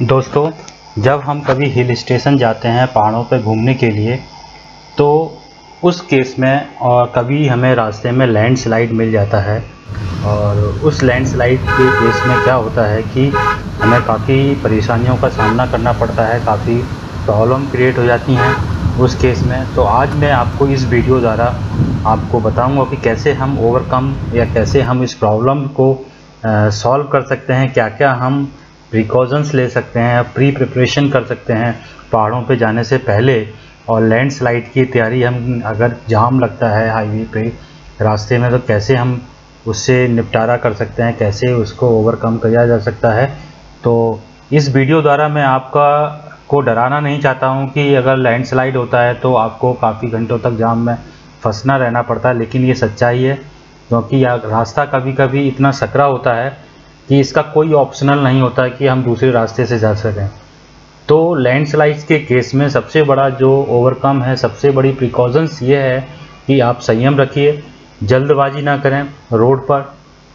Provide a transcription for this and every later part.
दोस्तों, जब हम कभी हिल स्टेशन जाते हैं पहाड़ों पर घूमने के लिए, तो उस केस में और कभी हमें रास्ते में लैंडस्लाइड मिल जाता है। और उस लैंडस्लाइड के केस में क्या होता है कि हमें काफ़ी परेशानियों का सामना करना पड़ता है, काफ़ी प्रॉब्लम क्रिएट हो जाती हैं उस केस में। तो आज मैं आपको इस वीडियो द्वारा आपको बताऊंगा कि कैसे हम ओवरकम या कैसे हम इस प्रॉब्लम को सॉल्व कर सकते हैं, क्या क्या हम प्रिकॉशंस ले सकते हैं, प्री प्रिपरेशन कर सकते हैं पहाड़ों पे जाने से पहले। और लैंडस्लाइड की तैयारी, हम अगर जाम लगता है हाईवे पे रास्ते में, तो कैसे हम उससे निपटारा कर सकते हैं, कैसे उसको ओवरकम किया जा सकता है। तो इस वीडियो द्वारा मैं को डराना नहीं चाहता हूं कि अगर लैंडस्लाइड होता है तो आपको काफ़ी घंटों तक जाम में फंसना रहना पड़ता है, लेकिन ये सच्चाई है। क्योंकि रास्ता कभी कभी इतना सकरा होता है कि इसका कोई ऑप्शनल नहीं होता है कि हम दूसरे रास्ते से जा सकें। तो लैंडस्लाइड्स के केस में सबसे बड़ा जो ओवरकम है, सबसे बड़ी प्रिकॉशंस ये है कि आप संयम रखिए, जल्दबाजी ना करें, रोड पर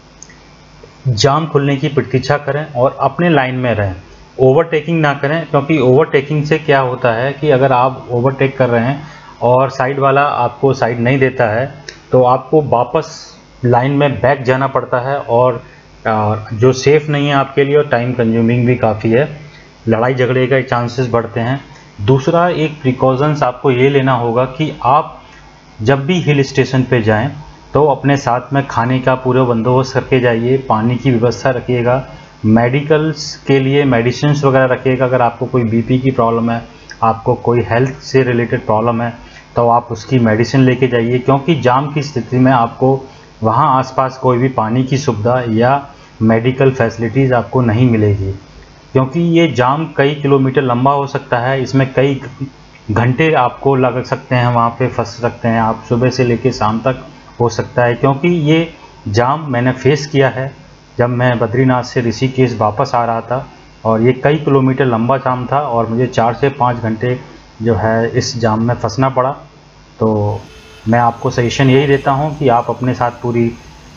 जाम खुलने की प्रतीक्षा करें और अपने लाइन में रहें, ओवरटेकिंग ना करें। क्योंकि ओवरटेकिंग से क्या होता है कि अगर आप ओवरटेक कर रहे हैं और साइड वाला आपको साइड नहीं देता है, तो आपको वापस लाइन में बैक जाना पड़ता है, और जो सेफ़ नहीं है आपके लिए, और टाइम कंज्यूमिंग भी काफ़ी है, लड़ाई झगड़े के चांसेस बढ़ते हैं। दूसरा एक प्रिकॉशंस आपको ये लेना होगा कि आप जब भी हिल स्टेशन पे जाएं तो अपने साथ में खाने का पूरा बंदोबस्त करके जाइए, पानी की व्यवस्था रखिएगा, मेडिकल्स के लिए मेडिसिन्स वगैरह रखिएगा। अगर आपको कोई बीपी की प्रॉब्लम है, आपको कोई हेल्थ से रिलेटेड प्रॉब्लम है, तो आप उसकी मेडिसिन लेके जाइए। क्योंकि जाम की स्थिति में आपको वहाँ आसपास कोई भी पानी की सुविधा या मेडिकल फैसिलिटीज़ आपको नहीं मिलेगी। क्योंकि ये जाम कई किलोमीटर लंबा हो सकता है, इसमें कई घंटे आपको लग सकते हैं, वहाँ पे फंस सकते हैं आप, सुबह से लेकर शाम तक हो सकता है। क्योंकि ये जाम मैंने फेस किया है जब मैं बद्रीनाथ से ऋषिकेश वापस आ रहा था, और ये कई किलोमीटर लंबा जाम था और मुझे 4 से 5 घंटे जो है इस जाम में फंसना पड़ा। तो मैं आपको सजेशन यही देता हूँ कि आप अपने साथ पूरी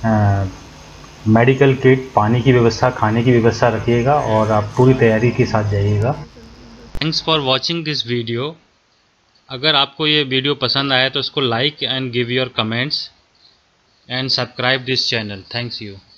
मेडिकल किट, पानी की व्यवस्था, खाने की व्यवस्था रखिएगा और आप पूरी तैयारी के साथ जाइएगा। Thanks for watching this video. अगर आपको ये वीडियो पसंद आया तो इसको like and give your comments and subscribe this channel. Thanks you.